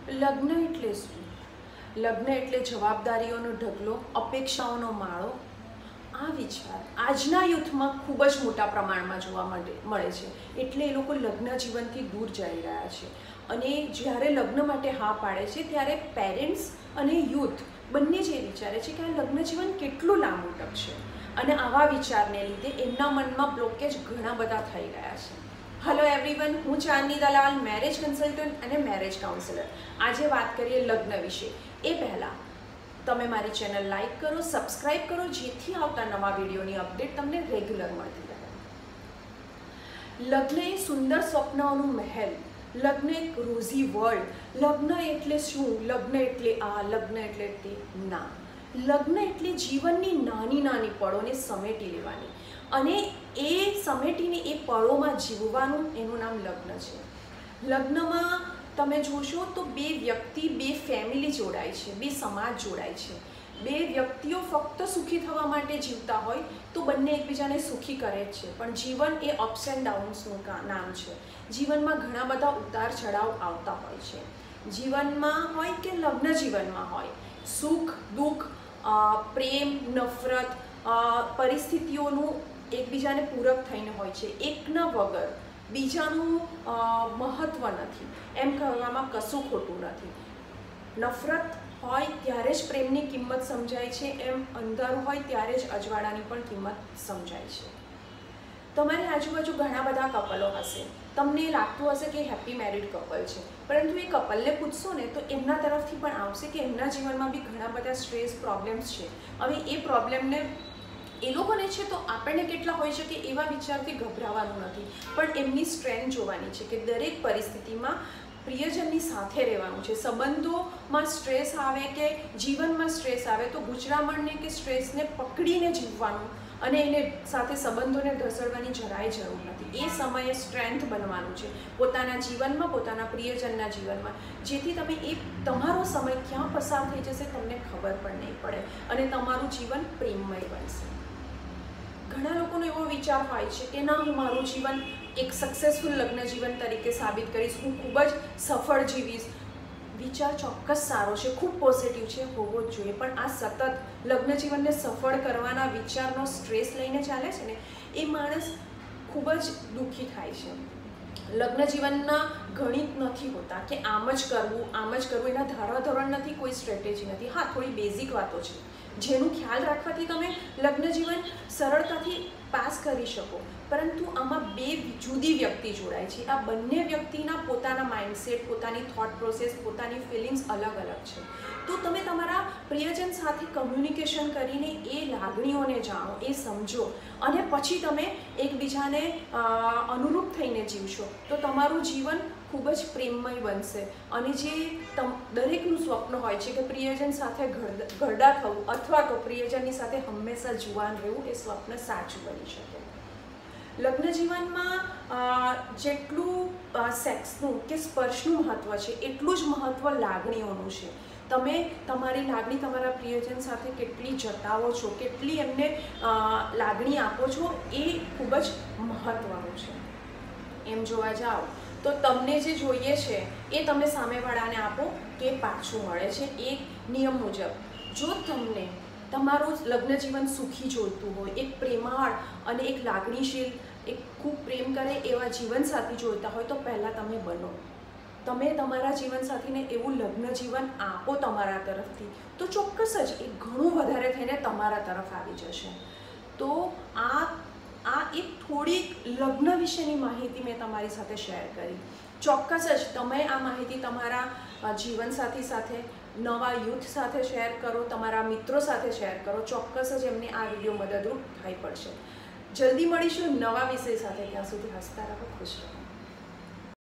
લગ્ન એટલે શું? લગ્ન એટલે જવાબદારીઓનો ઢગલો, અપેક્ષાઓનો માળો. આ વિચાર આજના યુથમાં ખૂબ જ મોટા પ્રમાણમાં જોવા મળે છે. એટલે એ લોકો લગ્ન જીવનથી દૂર જઈ રહ્યા છે. અને જ્યારે લગ્ન માટે હા પાડે છે ત્યારે પેરેન્ટ્સ અને યુથ બંને જે વિચારે છે કે આ લગ્ન જીવન કેટલું લાંબુ ટકશે, અને આવા વિચારને લીધે એમના મનમાં બ્લોકેજ ઘણા બધા થઈ ગયા છે. હેલો એવરીવન, હું ચાંદની દલાલ, મેરેજ કન્સલ્ટન્ટ અને મેરેજ કાઉન્સેલર. આજે વાત કરીએ લગ્ન વિશે. એ પહેલાં તમે મારી ચેનલ લાઈક કરો, સબસ્ક્રાઈબ કરો, જેથી આવતા નવા વિડીયોની અપડેટ તમને રેગ્યુલર મળતી રહે. લગ્ન એ સુંદર સ્વપ્નોનું મહેલ, લગ્ન એક રોઝી વર્લ્ડ. લગ્ન એટલે શું? લગ્ન એટલે આ, લગ્ન એટલે તે ના. લગ્ન એટલે જીવનની નાની નાની પળોને સમેટી લેવાની, અને એ સમેટીને એ પળોમાં જીવવાનું, એનું નામ લગ્ન છે. લગ્નમાં તમે જોશો તો બે વ્યક્તિ, બે ફેમિલી જોડાય છે, બે સમાજ જોડાય છે. બે વ્યક્તિઓ ફક્ત સુખી થવા માટે જીવતા હોય તો બંને એકબીજાને સુખી કરે જ છે. પણ જીવન એ અપ્સ એન્ડ ડાઉન્સનું નામ છે. જીવનમાં ઘણા બધા ઉતાર ચઢાવ આવતા હોય છે. જીવનમાં હોય કે લગ્ન જીવનમાં હોય, સુખ દુઃખ, પ્રેમ નફરત, પરિસ્થિતિઓનું એકબીજાને પૂરક થઈને હોય છે. એકના વગર બીજાનું મહત્ત્વ નથી, એમ કહેવામાં કશું ખોટું નથી. નફરત હોય ત્યારે જ પ્રેમની કિંમત સમજાય છે, એમ અંધારું હોય ત્યારે જ અજવાળાની પણ કિંમત સમજાય છે. તમારી આજુબાજુ ઘણા બધા કપલો હશે, તમને લાગતું હશે કે હેપી મેરિડ કપલ છે, પરંતુ એ કપલને પૂછશો ને તો એમના તરફથી પણ આવશે કે એમના જીવનમાં બી ઘણા બધા સ્ટ્રેસ પ્રોબ્લેમ્સ છે. હવે એ પ્રોબ્લેમને એ લોકોને છે તો આપણને કેટલા હોઈ શકે એવા વિચારથી ગભરાવાનું નથી, પણ એમની સ્ટ્રેન્થ જોવાની છે કે દરેક પરિસ્થિતિમાં પ્રિયજનની સાથે રહેવાનું છે. સંબંધોમાં સ્ટ્રેસ આવે કે જીવનમાં સ્ટ્રેસ આવે તો ગુજરામણને કે સ્ટ્રેસને પકડીને જીવવાનું, અને એને સાથે સંબંધોને ઢસડવાની જરાય જરૂર નથી. એ સમયે સ્ટ્રેન્થ બનવાનું છે પોતાના જીવનમાં, પોતાના પ્રિયજનના જીવનમાં, જેથી તમે એ તમારો સમય ક્યાં પસાર થઈ જશે તમને ખબર પણ નહીં પડે, અને તમારું જીવન પ્રેમમય બનશે. ઘણા લોકોનો એવો વિચાર હોય છે કે ના, હું મારું જીવન એક સક્સેસફુલ લગ્ન જીવન તરીકે સાબિત કરીશ, હું ખૂબ જ સફળ જીવીશ. વિચાર ચોક્કસ સારો છે, ખૂબ પોઝિટિવ છે, હોવો જ જોઈએ. પણ આ સતત લગ્ન જીવનને સફળ કરવાના વિચારનો સ્ટ્રેસ લઈને ચાલે છે ને, એ માણસ ખૂબ જ દુઃખી થાય છે. લગ્ન જીવનના ગણિત નથી હોતા કે આમ જ કરવું, આમ જ કરવું, એના ધારાધોરણ નથી, કોઈ સ્ટ્રેટેજી નથી. હા, થોડી બેઝિક વાતો છે જેનું ખ્યાલ રાખવાથી તમે લગ્ન જીવન સરળતાથી પાસ કરી શકો. પરંતુ આમાં બે જુદી વ્યક્તિ જોડાય છે. આ બંને વ્યક્તિના પોતાના માઇન્ડસેટ, પોતાની થોટ પ્રોસેસ, પોતાની ફિલિંગ્સ અલગ અલગ છે. તો તમે તમારા પ્રિયજન સાથે કમ્યુનિકેશન કરીને એ લાગણીઓને જાણો, એ સમજો, અને પછી તમે એકબીજાને અનુરૂપ થઈને જીવશો તો તમારું જીવન ખૂબ જ પ્રેમમય બનશે. અને જે દરેકનું સ્વપ્ન હોય છે કે પ્રિયજન સાથે ઘરડા થવું, અથવા તો પ્રિયજનની સાથે હંમેશા જુવાન રહેવું, એ સ્વપ્ન સાચું બની શકે. લગ્ન જીવનમાં જેટલું સેક્સનું કે સ્પર્શનું મહત્ત્વ છે, એટલું જ મહત્ત્વ લાગણીઓનું છે. તમે તમારી લાગણી તમારા પ્રિયજન સાથે કેટલી જતાવો છો, કેટલી એમને લાગણી આપો છો, એ ખૂબ જ મહત્ત્વનું છે. એમ જોવા જાઓ તો તમને જે જોઈએ છે એ તમે સામેવાળાને આપો તો એ પાછું મળે છે. એક નિયમ મુજબ જો તમને તમારું લગ્ન જીવન સુખી જોઈતું હોય, એક પ્રેમાળ અને એક લાગણીશીલ, એક ખૂબ પ્રેમ કરે એવા જીવનસાથી જોઈતા હોય, તો પહેલાં તમે બનો. તમે તમારા જીવનસાથીને એવું લગ્ન જીવન આપો તમારા તરફથી, તો ચોક્કસ જ એ ઘણું વધારે થઈને તમારા તરફ આવી જશે. તો આ એક થોડીક લગ્ન વિશેની માહિતી મેં તમારી સાથે શેર કરી. ચોક્કસ જ તમે આ માહિતી તમારા જીવનસાથી સાથે, નવા યુથ સાથે શેર કરો, તમારા મિત્રો સાથે શેર કરો. ચોક્કસ જ એમને આ વિડીયો મદદરૂપ થઈ પડશે. જલ્દી મળીશું નવા વિષય સાથે. ત્યાં સુધી હસતા રહો, ખુશ રહો.